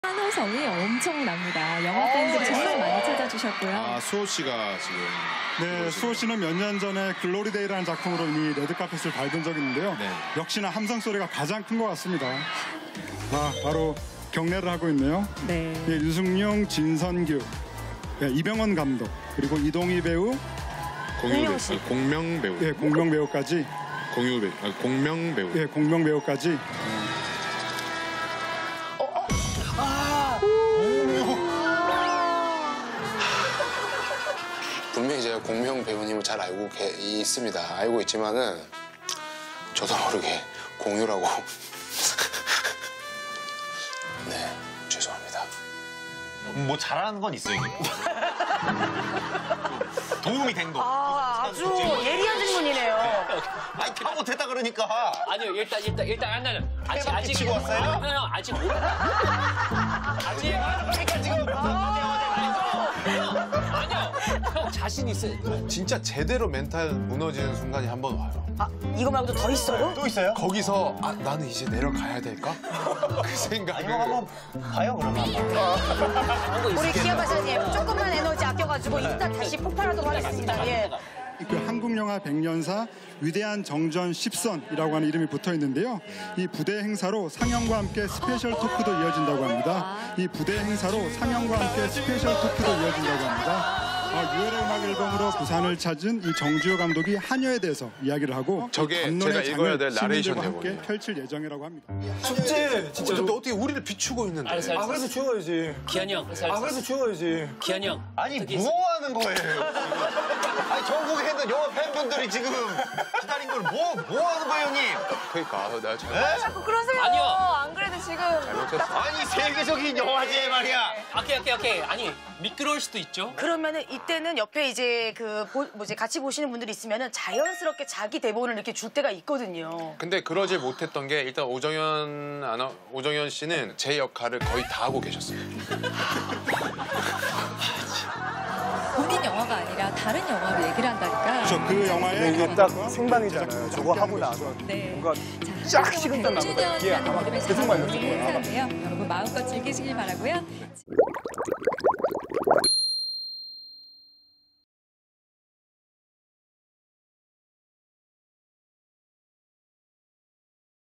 환호성이 엄청납니다. 영화 팬들이 정말 많이 찾아주셨고요. 아, 수호 씨가 지금. 네, 수호 씨는 몇 년 전에 글로리데이라는 작품으로 이미 레드카펫을 밟은 적이 있는데요. 네. 역시나 함성 소리가 가장 큰 것 같습니다. 아, 바로 경례를 하고 있네요. 네. 예, 유승용, 진선규, 예, 이병헌 감독, 그리고 이동희 배우, 공명 배우. 예, 공명 배우까지, 공명 배우. 예, 공명 배우까지. 분명히 제가 공명 배우님을 잘 알고 있습니다. 알고 있지만은 저도 모르게 공유라고. 네, 죄송합니다. 뭐 잘하는 건 있어요, 이게. 도움이 된 거. 아주 예리한 질문이네요. 아니, 다 못했다 그러니까. 아니요, 일단 하나는 아직 치고 왔어요? 아직 못. 아직 그러니까 지금 아니요. 형 자신 있어요. 진짜 제대로 멘탈 무너지는 순간이 한 번 와요. 아, 이거 말고도 더 있어요? 또 있어요? 거기서 아, 나는 이제 내려가야 될까? 그 생각을. 이거 한번 봐요, 그러면 한번. 우리 기아 박사님 조금만 에너지 아껴가지고 이따 다시 폭발하도록 하겠습니다. 예. 그 한국 영화 100년사 위대한 정전 10선이라고 하는 이름이 붙어 있는데요. 이 부대 행사로 상영과 함께 스페셜 토크도 이어진다고 합니다. 이 부대 행사로 상영과 함께 스페셜 토크도 이어진다고 합니다. 6월의 음악 앨범으로 부산을 찾은 이 정주호 감독이 한여에 대해서 이야기를 하고 저게 감론의 제가 읽어야 될 장을 나레이션 시민들과 함께 대본이에요. 펼칠 예정이라고 합니다. 축제 진짜. 근데 어떻게 우리를 비추고 있는데? 알았어. 그래서 죽어야지. 기현이 형. 그래서 죽어야지. 기현이 형. 아니, 특히 뭐 하는 거예요? 아니, 전국에 있는 영화 팬분들이 지금 기다린 걸 뭐 하는 거예요, 형님? 그러니까 내가 자꾸 그러세요. 아니요. 안 그래도 지금. 잘못했어. 아니, 세계적인 영화제 말이야. 오케이. 아니, 미끄러울 수도 있죠. 그러면은 이때는 옆에 이제 같이 보시는 분들이 있으면은 자연스럽게 자기 대본을 이렇게 줄 때가 있거든요. 근데 그러질 못했던 게 일단 오정현 씨는 제 역할을 거의 다 하고 계셨어요. 본인 영화가 아니라 다른 영화로 얘기를 한다니까. 그렇죠. 그 영화의 이게 딱 생방이잖아요. 저거 하고 나서 네. 뭔가 자, 쫙 식은땀 나는 거예요. 이게 아마 계속 계속 말렸을 행사인데요. 거예요. 여러분 마음껏 즐기시길 바라고요.